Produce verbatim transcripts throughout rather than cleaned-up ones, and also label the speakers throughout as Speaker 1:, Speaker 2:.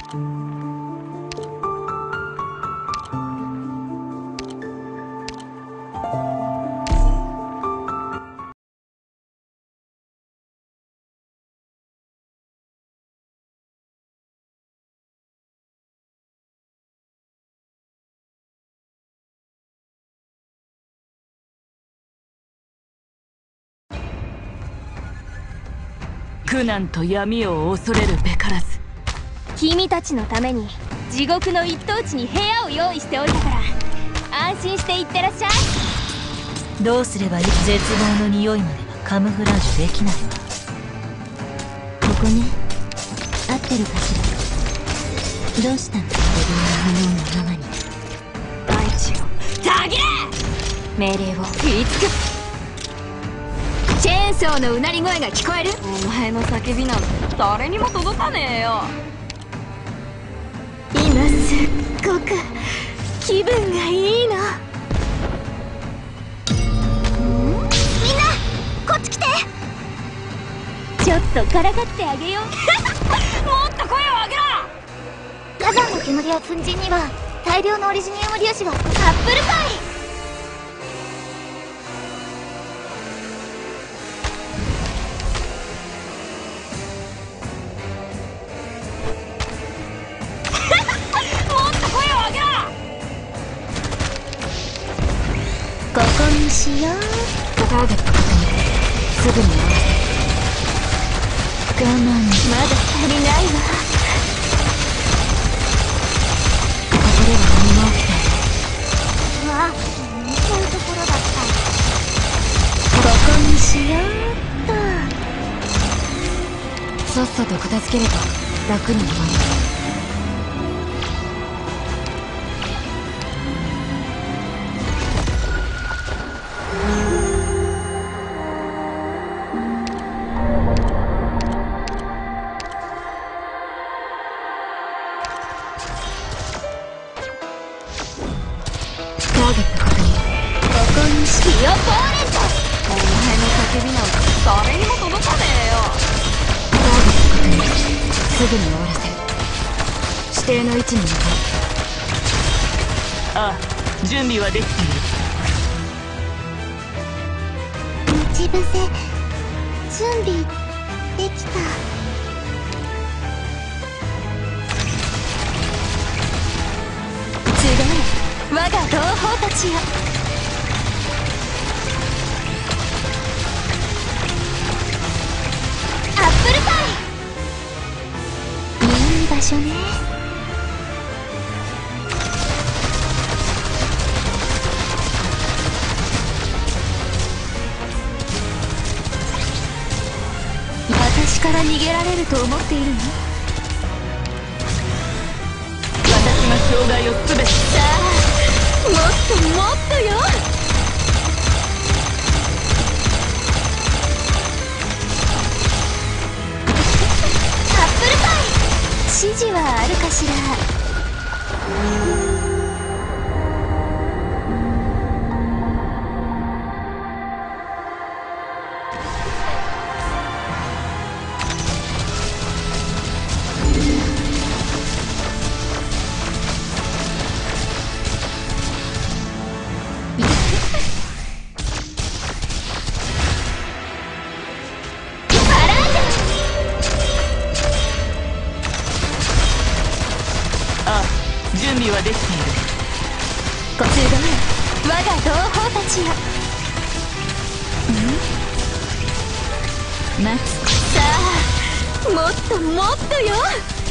Speaker 1: 苦難と闇を恐れるべからず。
Speaker 2: 君たちのために地獄の一等地に部屋を用意しておいたから安心して行ってらっしゃい。
Speaker 3: どうすればいい？絶望の匂いまではカムフラージュできないわ。
Speaker 2: ここね、合ってるかしら。どうしたの？自分の炎のままに大地をたぎれ！命令を言いつく。チェーンソーのうなり声が聞こえる？お前の叫びなんて誰にも届かねえよ。今すっごく気分がいいの。みんなこっち来て。ちょっとからかってあげよう。もっと声を上げろ。火山の煙や粉塵には大量のオリジニウム粒子が。アップルパイ。ここにしよう。ターゲット確認。すぐに合わせ。我慢まだ足りないわ。ここでは何も起きない。うわ、見ちゃうところだった。ここにしようっと。さっさと片付ければ楽に終わる。ターゲット確認。ここにしよう。ポーレント。お前の叫びなんて誰にも届かねえよ。ターゲット確認。すぐに終わらせる。指定の位置に向かう。
Speaker 1: ああ、準備はできている。
Speaker 2: 待ち伏せ準備できた。集え我が同胞たちよ。アップルパイ。いい場所ね。私から逃げられると思っているの？
Speaker 1: 私が障害をすべて。
Speaker 2: さあ、もっともっとよ。アップルパイ。指示はあるかしら？
Speaker 1: 準備はできている。
Speaker 2: ご集合我が同胞たちよ。ん？待つ。さあ、もっともっとよ。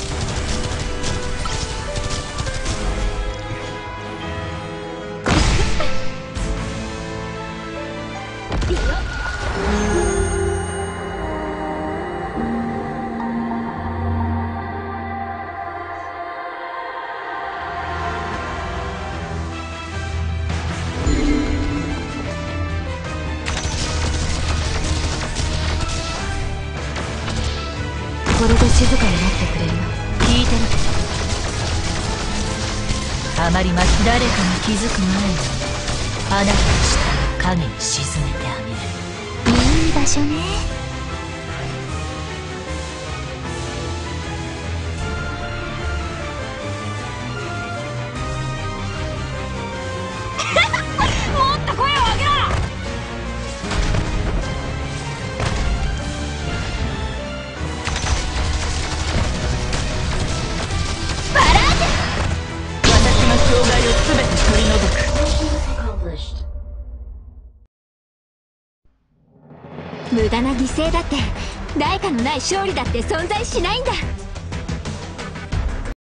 Speaker 2: これで静かになってくれるの？聞いてる。
Speaker 3: あまりま誰かに気づく前にあなたの下の影に沈めてあげる。
Speaker 2: いい場所ね。 無駄な犠牲だって、代価のない勝利だって存在しないんだ。